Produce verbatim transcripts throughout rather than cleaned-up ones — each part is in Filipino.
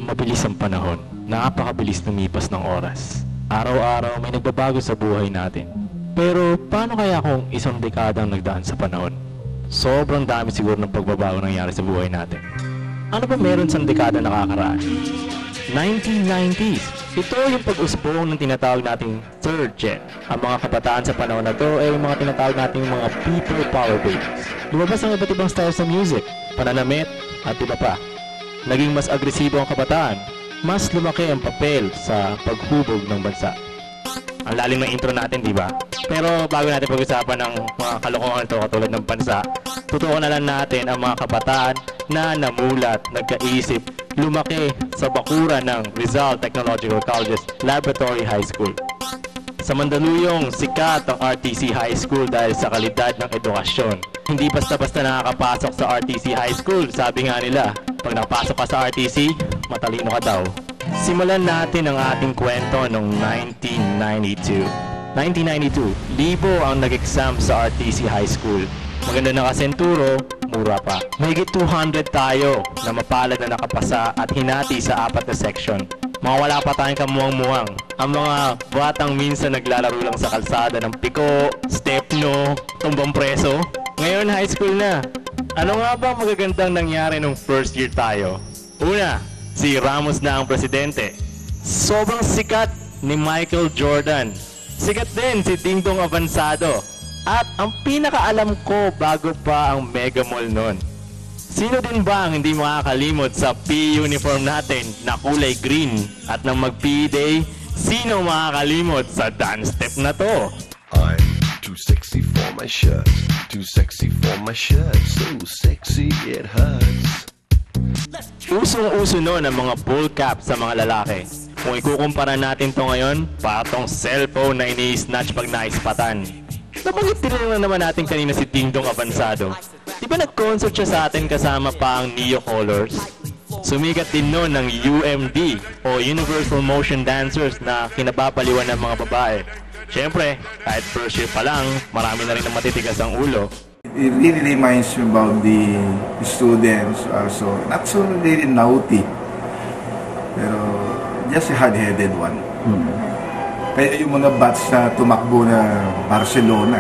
Mabilis ang panahon. Napakabilis lumipas ng oras. Araw-araw may nagbabago sa buhay natin. Pero paano kaya kung isang dekadang nagdaan sa panahon? Sobrang dami siguro ng pagbabago nangyari sa buhay natin. Ano ba meron sa dekada nakakaraan? nineteen nineties. Ito yung pag-usbong ng tinatawag nating third gen. Ang mga kabataan sa panahon na to ay yung mga tinatawag nating mga people power babies. Lumabas ang iba't ibang styles sa music, pananamit, at iba pa. Naging mas agresibo ang kabataan, mas lumaki ang papel sa paghubog ng bansa. Ang lalim ng intro natin, di ba? Pero bago natin pag-usapan ng mga kalokohan ito katulad ng bansa, tutukan na lang natin ang mga kabataan na namulat, nagkaisip, lumaki sa bakuran ng Rizal Technological College's Laboratory High School. Sa Mandaluyong, sikat ang R T C High School dahil sa kalidad ng edukasyon. Hindi basta-basta nakakapasok sa R T C High School, sabi nga nila, pag nakapasok ka sa R T C, matalino ka daw. Simulan natin ang ating kwento noong nineteen ninety-two. nineteen ninety-two, libo ang nag-exam sa R T C High School. Maganda na kasenturo, mura pa. Mahigit two hundred tayo na mapalad na nakapasa at hinati sa apat na section. Mga wala pa tayong kamuwang-muwang. Ang mga batang minsan naglalaro lang sa kalsada ng piko, stepno, tumbang preso. Ngayon high school na. Ano nga ba magagandang nangyari nung first year tayo? Una, si Ramos na ang presidente. Sobrang sikat ni Michael Jordan. Sikat din si Dingdong Avansado. At ang pinakaalam ko bago pa ang Mega Mall nun. Sino din ba ang hindi makakalimot sa P uniform natin na kulay green? At nang mag-P E Day, sino makakalimot sa dance step na to? I'm too sexy for my shirt. Too sexy for my shirt. So sexy it hurts. Usong-uso noon ang mga bull cap sa mga lalaki. Kung ikukumpara natin to ngayon, patong cellphone na ini-snatch pag naispatan. Nabanggit din lang naman natin kanina si Dingdong Avansado. Di ba nag-concert siya sa atin kasama pa ang Neo Colors? Sumikat din noon ng U M D o Universal Motion Dancers na kinababaliwan ng mga babae. Siyempre, kahit first year pa lang, marami na rin ang matitigas ang ulo. It really reminds me about the students, also not so really naughty, pero just a hard-headed one. Hmm. Kaya yung mga bats na tumakbo na Barcelona.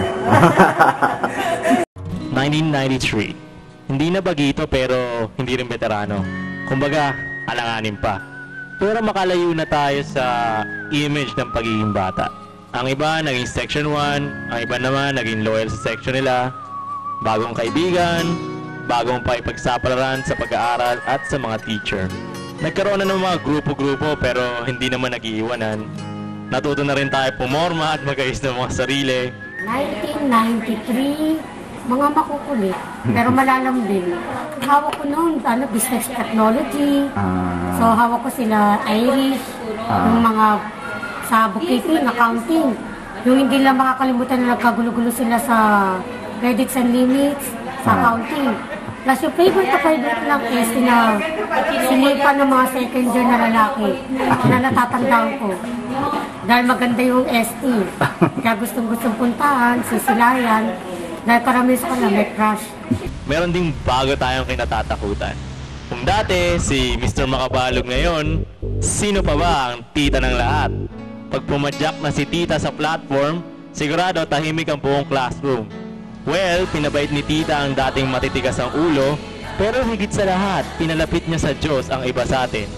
nineteen ninety-three. Hindi na bagito pero hindi rin veterano. Kumbaga, alanganin pa. Pero makalayo na tayo sa image ng pagiging bata. Ang iba naging section one, ang iba naman naging loyal sa section nila. Bagong kaibigan, bagong pakipagsapalaran sa pag-aaral at sa mga teacher. Nagkaroon na ng mga grupo-grupo pero hindi naman nag-iiwanan. Natuto na rin tayo pumorma at mag-ayos ng mga sarili. nineteen ninety-three, mga makukulit, pero malalam din. Hawak ko noon, ano, business technology. Uh, so hawak ko sila Irish, uh, yung mga sa bookkeeping, accounting. Yung hindi lang makakalimutan na nagkagulo-gulo sila sa credits and limits, sa uh, accounting. Plus yung favorite na favorite lang is na sinipa ng mga second year na lalaki na natatandaan ko. Dahil maganda yung S T. Kaya gustong-gustong puntahan, sisilayan. Dahil karami sa kanila may crush. Meron ding bago tayong kinatatakutan. Kung dati si Mister Makabalog ngayon, sino pa ba ang tita ng lahat? Pag pumadyak na si tita sa platform, sigurado tahimik ang buong classroom. Well, pinabait ni tita ang dating matitigas ang ulo, pero higit sa lahat, pinalapit niya sa Diyos ang iba sa atin.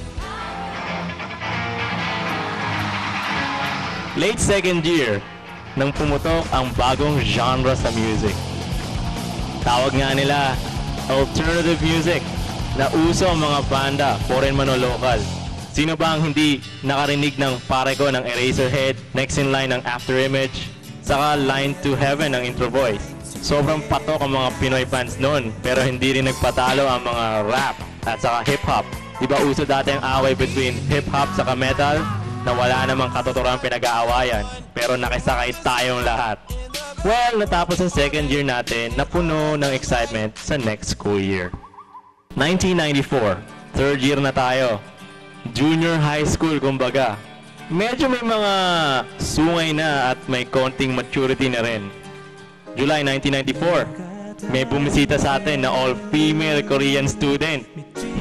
Late second year, nang pumutok ang bagong genre sa music. Tawag nga nila alternative music, na uso ang mga banda, foreign man o local. Sino ba ang hindi nakarinig ng pare ko ng Eraserhead, Next in Line ng After Image, saka Line to Heaven ng Intro Voice? Sobrang patok ang mga Pinoy fans noon, pero hindi rin nagpatalo ang mga rap at saka hip-hop. Diba uso dati ang away between hip-hop saka metal? Na wala namang katotoang pinag-aawayan, pero nakisakay tayong lahat. Well, natapos ang second year natin na puno ng excitement sa next school year. nineteen ninety-four, third year na tayo. Junior high school kumbaga. Medyo may mga sungay na at may konting maturity na rin. July nineteen ninety-four, may bumisita sa atin na all-female Korean student.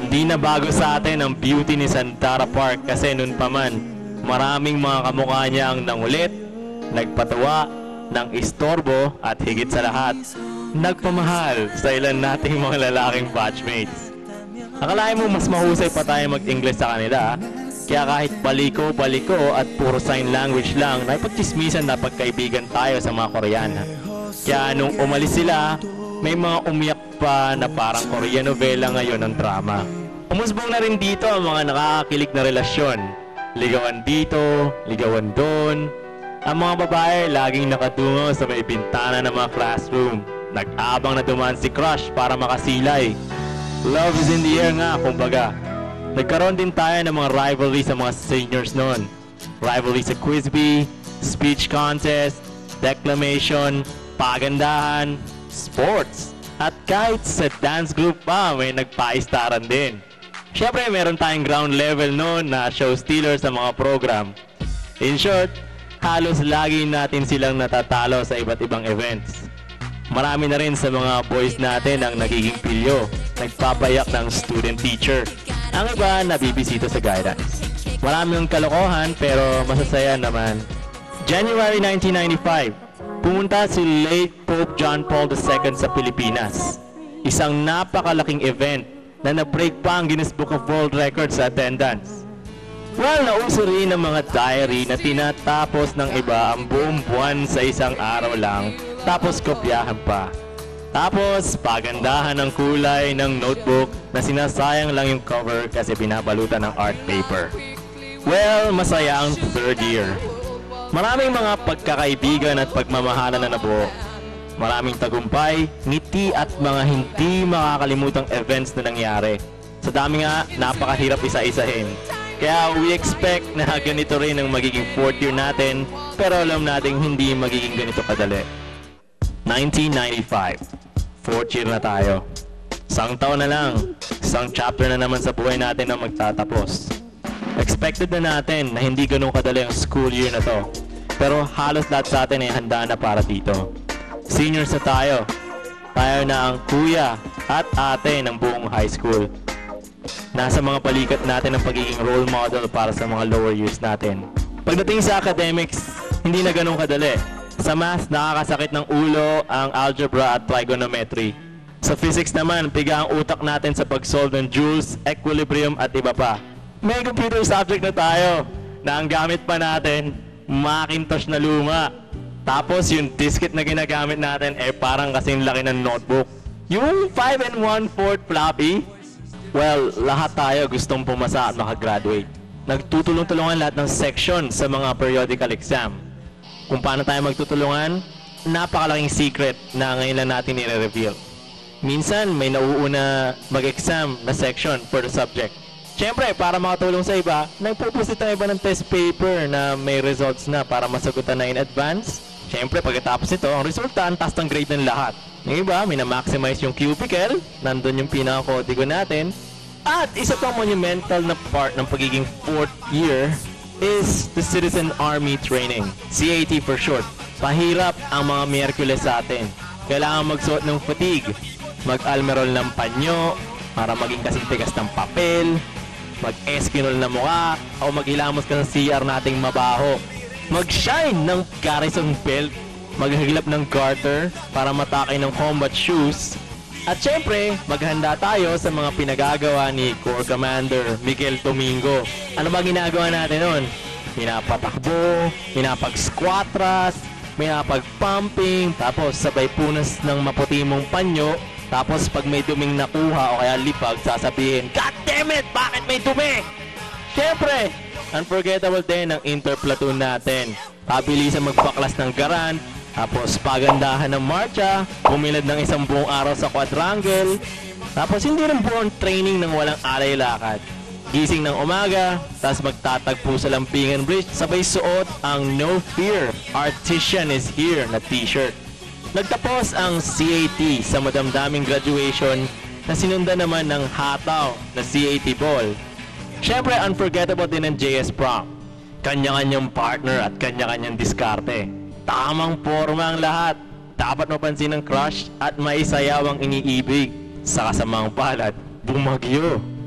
Di na bago sa atin ang beauty ni Santara Park kasi noon pa man, maraming mga kamukha niya ang nangulit, nagpatawa, nang istorbo at higit sa lahat, nagpamahal sa ilan nating mga lalaking batchmates. Akalain mo mas mahusay pa tayo mag-English sa kanila, kaya kahit baliko-baliko at puro sign language lang, naipagchismisan na pagkaibigan tayo sa mga Koreana. Kaya nung umalis sila, may mga umiyak pa na parang Korean novela ngayon ng drama. Umusbong na rin dito ang mga nakakakilig na relasyon. Ligawan dito, ligawan doon. Ang mga babae laging nakatungo sa may bintana ng mga classroom. Nag-abang na dumaan si crush para makasilay. Love is in the air nga, kumbaga. Nagkaroon din tayo ng mga rivalry sa mga seniors noon. Rivalry sa quiz bee, speech contest, declamation, pagandahan, sports. At kahit sa dance group pa, may nagpaistaran din. Siyempre, meron tayong ground level noon na show stealer sa mga program. In short, halos lagi natin silang natatalo sa iba't ibang events. Marami na rin sa mga boys natin ang nagiging pilyo, nagpapayak ng student teacher. Ang iba nabibisita sa guidance. Marami yung kalokohan pero masasaya naman. January nineteen ninety-five, pumunta si late Pope John Paul the Second sa Pilipinas. Isang napakalaking event na na-break pa ang Guinness Book of World Records sa attendance. Well, nauso rin ang mga diary na tinatapos ng iba ang buong buwan sa isang araw lang, tapos kopyahan pa. Tapos, pagandahan ng kulay ng notebook na sinasayang lang yung cover kasi binabalutan ng art paper. Well, masaya ang third year. Maraming mga pagkakaibigan at pagmamahalan na nabuo. Maraming tagumpay, ngiti at mga hindi makakalimutang events na nangyari. Sa dami nga, napakahirap isa-isahin. Kaya we expect na ganito rin ang magiging fourth year natin, pero alam natin hindi magiging ganito kadali. nineteen ninety-five, fourth year na tayo. Isang taon na lang, isang chapter na naman sa buhay natin na magtatapos. Expected na natin na hindi ganun kadali ang school year na to, pero halos lahat sa atin ay handa na para dito. Seniors na tayo. Tayo na ang kuya at ate ng buong high school. Nasa mga balikat natin ang pagiging role model para sa mga lower years natin. Pagdating sa academics, hindi na ganun kadali. Sa math, nakakasakit ng ulo ang algebra at trigonometry. Sa physics naman, piga ang utak natin sa pag-solve ng joules, equilibrium at iba pa. May computer subject na tayo na ang gamit pa natin, Macintosh na luma. Tapos yung diskette na ginagamit natin eh parang kasing laki ng notebook. Yung five and one fourth floppy, well, lahat tayo gustong pumasa at makagraduate. Nagtutulong-tulungan lahat ng section sa mga periodical exam. Kung paano tayo magtutulungan, napakalaking secret na ngayon lang natin i-reveal. Minsan, may nauuna mag-exam na section for the subject. Siyempre, para makatulong sa iba, nagpupusit ang iba ng test paper na may results na para masagutan na in advance. Siyempre, pagkatapos ito, ang resulta, ang taas ng grade ng lahat. Yung iba, minamaximize yung cubicle, nandun yung pinaka-kodigo natin. At isa pang monumental na part ng pagiging fourth year is the Citizen Army Training, C A T for short. Pahirap ang mga Miyerkules sa atin. Kailangan magsuot ng fatigue, mag-almerol ng panyo, para maging kasing tigas ng papel, mag-eskinol na mukha, o maghilamos ka ng C R nating mabaho. Mag-shine ng garrison belt, maghagilap ng garter para matakay ng combat shoes. At syempre, maghanda tayo sa mga pinagagawa ni Corps Commander Miguel Domingo. Ano ba ginagawa natin nun? Pinapatakbo, pinapag-squatras, pinapag-pumping, tapos sabay punas ng maputi mong panyo. Tapos pag may duming nakuha o kaya lipag, sasabihin, God damn it! Bakit may dumi? Syempre, unforgettable din ang interplatoon natin. Pabilisan magpaklas ng garant, tapos pagandahan ng marcha, pumilad ng isang buong araw sa quadrangle, tapos hindi rin buong training ng walang alay lakad. Gising ng umaga, tapos magtatagpo sa Lampingan Bridge, sabay suot ang No Fear, Artisan is Here na t-shirt. Nagtapos ang C A T sa madamdaming graduation na sinundan naman ng hataw na C A T ball. Siyempre, unforgettable din ang J S prom. Kanya-kanyang partner at kanya-kanyang diskarte. Tamang forma ang lahat. Dapat mapansin ng crush at maisayaw ang iniibig. Sa kasamang palad, bumagyo.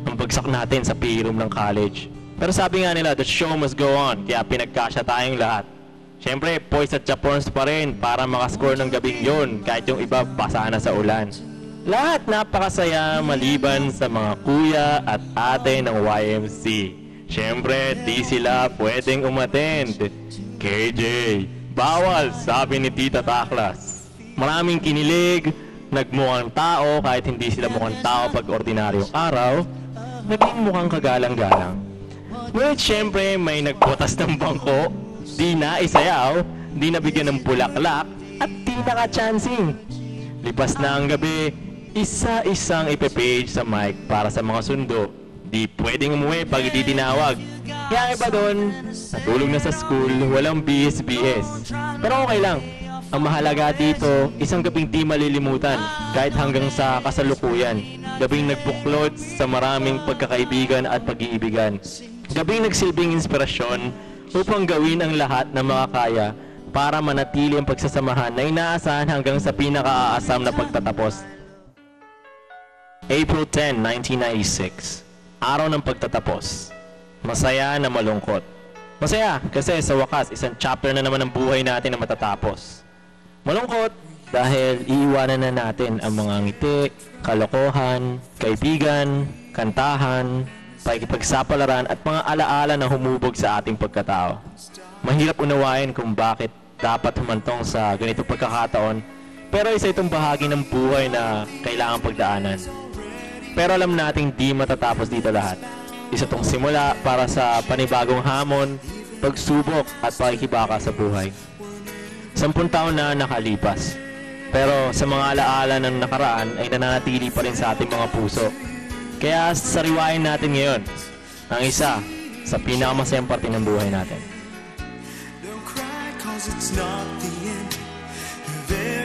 ang bagsak natin sa P E room ng college. Pero sabi nga nila, the show must go on, kaya pinagkasya tayong lahat. Siyempre, poise at chaperons pa rin para makascore ng gabing yun kahit yung iba basa na sa ulan. Lahat napakasaya maliban sa mga kuya at ate ng Y M C. Siyempre, di sila pwedeng umattend. K J, bawal, sabi ni Tita Taklas. Maraming kinilig, nagmukhang tao kahit hindi sila mukhang tao pag ordinaryong araw, naging mukhang kagalang-galang. Ngunit syempre may nagbotas ng bangko, di na isayaw, di nabigyan ng bulaklak, at di naka-chancing. Lipas na ang gabi, isa-isang ipepage sa mic para sa mga sundo. Di pwedeng umuwi pag hindi tinawag. Kaya ang iba doon, natulog na sa school, walang B S B S. Pero okay lang. Ang mahalaga dito, isang gabing di malilimutan, kahit hanggang sa kasalukuyan. Gabing nagbuklod sa maraming pagkakaibigan at pag-iibigan. Gabing nagsilbing inspirasyon upang gawin ang lahat na makakaya para manatili ang pagsasamahan na inaasahan hanggang sa pinaka-aasam na pagtatapos. April tenth, nineteen ninety-six. Araw ng pagtatapos. Masaya na malungkot. Masaya kasi sa wakas isang chapter na naman ng buhay natin na matatapos. Malungkot dahil iiwanan na natin ang mga ngiti, kalokohan, kaibigan, kantahan, pakikipagsapalaran at mga alaala na humubog sa ating pagkatao. Mahirap unawain kung bakit dapat humantong sa ganitong pagkakataon, pero isa itong bahagi ng buhay na kailangang pagdaanan. Pero alam nating di matatapos dito lahat. Isa itong simula para sa panibagong hamon, pagsubok at pakikibaka sa buhay. Sampung taon na nakalipas, pero sa mga alaala ng nakaraan ay nananatili pa rin sa ating mga puso. Kaya sariwain natin ngayon ang isa sa pinakamasayang parte ng buhay natin. Don't cry 'cause it's not the end of